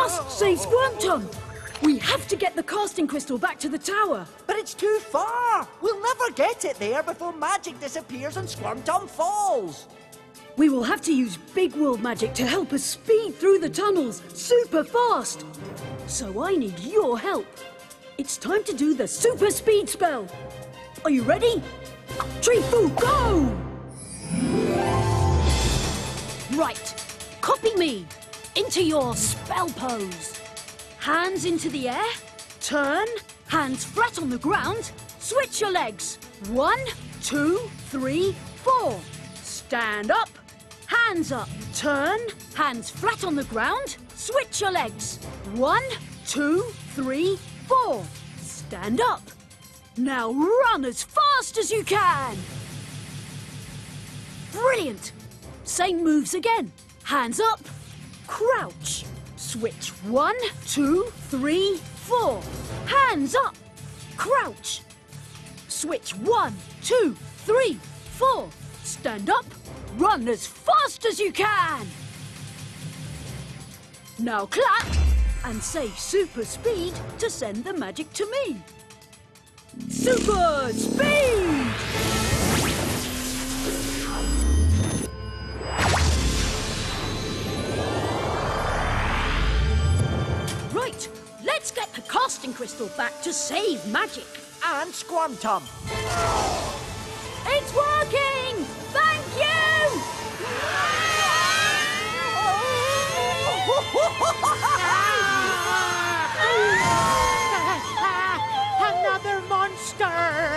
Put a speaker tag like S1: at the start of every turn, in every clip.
S1: Fast, say Squirmton! We have to get the casting crystal back to the tower.
S2: But it's too far. We'll never get it there before magic disappears and Squirmton falls.
S1: We will have to use big world magic to help us speed through the tunnels super fast. So I need your help. It's time to do the super speed spell. Are you ready? Treefoo, go! Right, copy me into your spell pose. Hands into the air, turn, hands flat on the ground, switch your legs. 1, 2, 3, 4. Stand up, hands up, turn, hands flat on the ground, switch your legs. 1, 2, 3, 4. Stand up. Now run as fast as you can. Brilliant. Same moves again. Hands up, crouch. Switch 1, 2, 3, 4. Hands up, crouch. Switch 1, 2, 3, 4. Stand up, run as fast as you can. Now clap and say super speed to send the magic to me. Super speed! Right, let's get the casting crystal back to save magic.
S2: And Squirmton.
S1: It's working! Thank you!
S3: Another monster!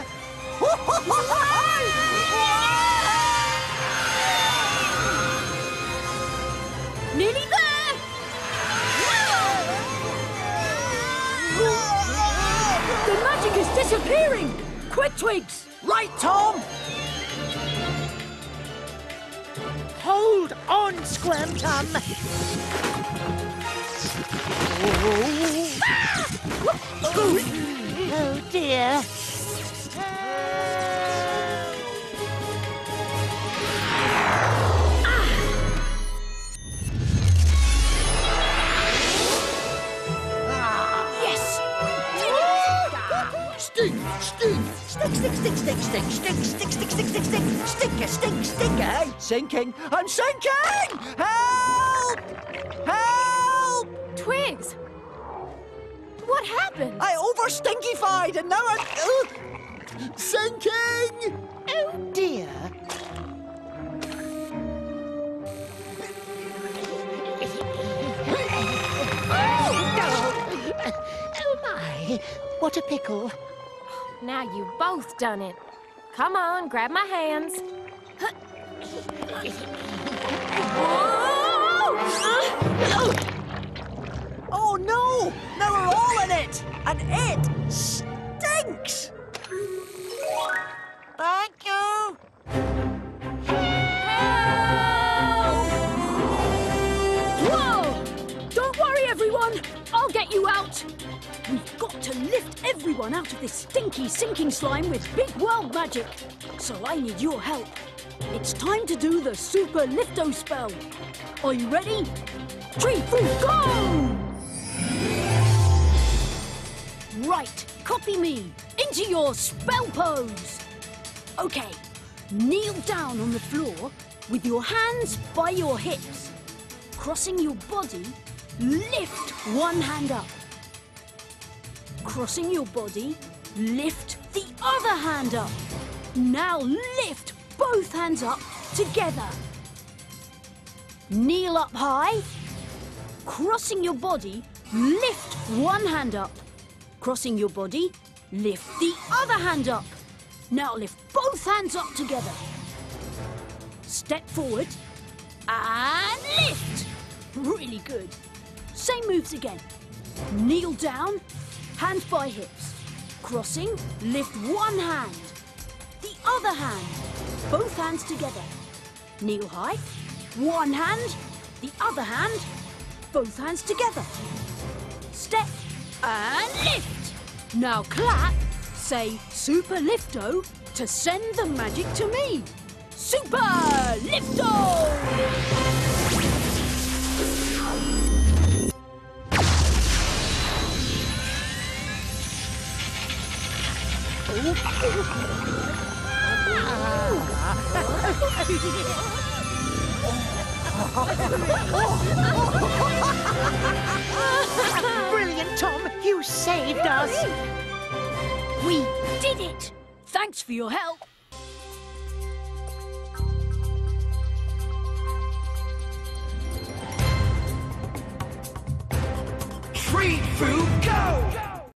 S1: Nearly there! The magic is disappearing! Quick, Twigs!
S2: Right, Tom!
S3: Hold on, Squirmton! Oh dear!
S1: Yes! We did it!
S2: Stink, stink, stick, stick, stick, stick, stick, stick, stick, stick, stick, stick, stick, stinker, stink, stinker. Sinking, I'm sinking! Help! Help!
S4: Twigs! What happened?
S2: I over-stinkified and now I'm... sinking!
S3: Oh dear! Oh my! What a pickle!
S4: Now you both done it. Come on, grab my hands.
S2: Oh no! Now we're all in it! And it stinks! Thank you!
S1: Whoa! Don't worry, everyone! I'll get you out! We've got to lift everyone out of this stinky sinking slime with big world magic. So I need your help. It's time to do the Super Lifto spell. Are you ready? Treefoo, go! Right, copy me into your spell pose. Okay, kneel down on the floor with your hands by your hips. Crossing your body, lift one hand up. Crossing your body, lift the other hand up. Now lift both hands up together. Kneel up high. Crossing your body, lift one hand up. Crossing your body, lift the other hand up. Now lift both hands up together. Step forward and lift. Really good. Same moves again. Kneel down, hands by hips. Crossing, lift one hand. The other hand. Both hands together. Kneel high, one hand, the other hand, both hands together. Step and lift. Now clap, say Super Lifto to send the magic to me. Super Lifto!
S3: Brilliant, Tom! You saved us!
S1: We did it! Thanks for your help.
S5: Street food